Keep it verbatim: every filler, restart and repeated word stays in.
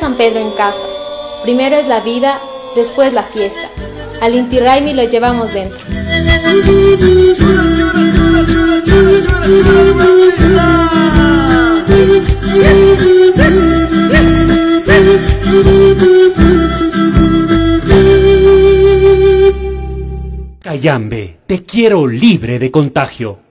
San Pedro en casa. Primero es la vida, después la fiesta. Al Inti Raymi lo llevamos dentro. Cayambe, te quiero libre de contagio.